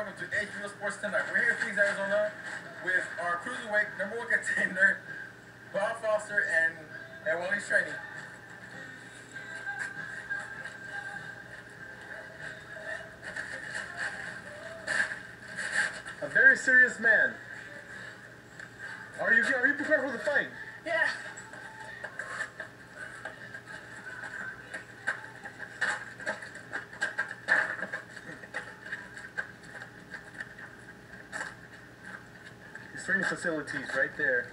welcome to HBO Sports Tonight. We're here in Phoenix, Arizona with our cruiserweight #1 contender, Bob Foster and Wally Straney. A very serious man. Are you prepared for the fight? Yeah. His training facilities right there.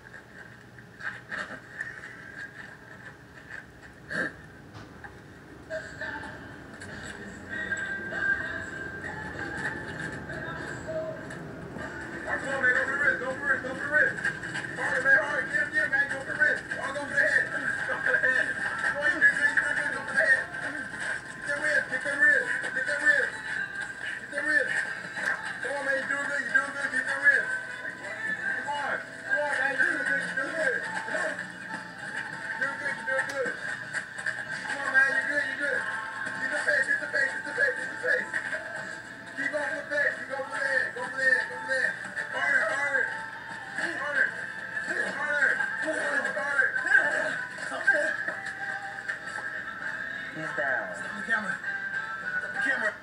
He's down. Stop the camera. Stop the camera.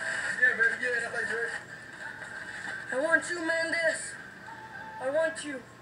I want you, Mendes. I want you.